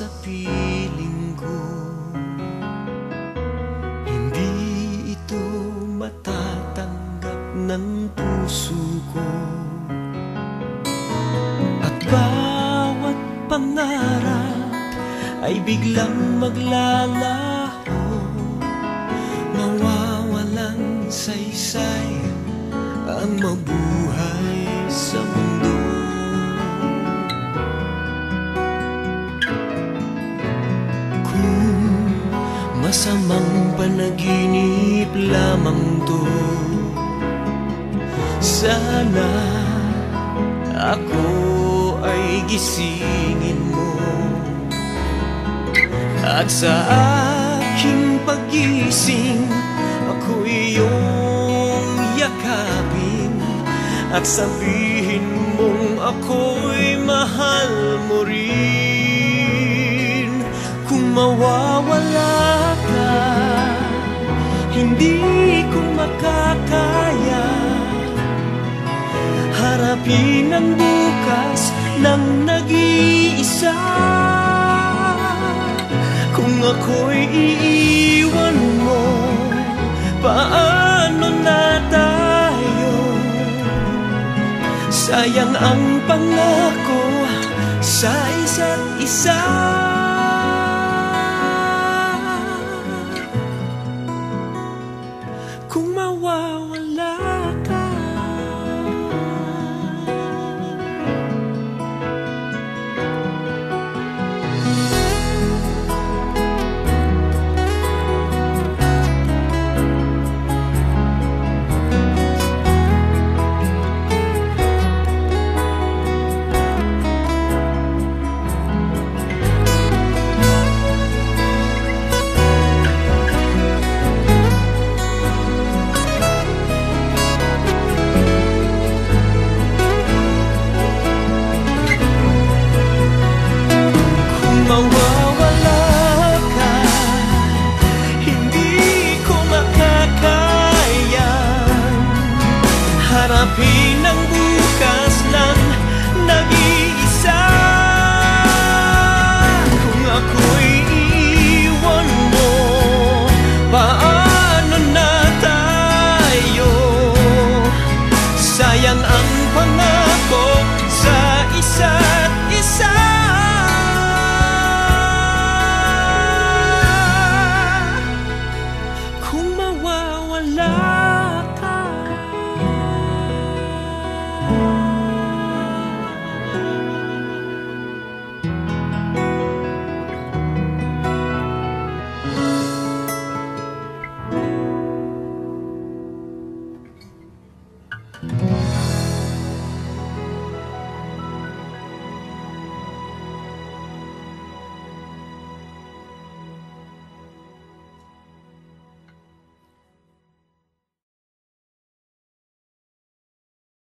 sa piling ko. Hindi ito matatanggap ng puso ko. At bawat pangarap ay biglang maglalaho, mawawalang saysay ang mabuhay sa mundo. Kung masamang panaginip lamang to, sana ako ay gisingin mo. At sa aking pagising, ako iyong yakapin at sabihin mong ako'y mahal mo rin. Kung mawawala ka, hindi ko makakaya harapin ang bukas ng nag-iisa. Kung ako'y iiwan mo, paano na tayo? Sayang ang pangako sa isa't isa.